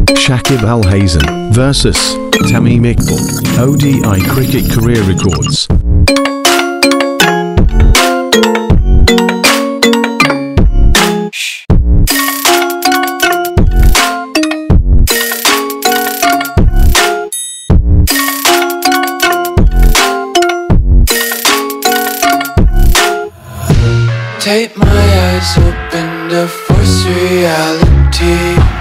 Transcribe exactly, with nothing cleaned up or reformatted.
Shakib Al Hasan versus Tamim O D I cricket career records. Take my eyes open to force reality.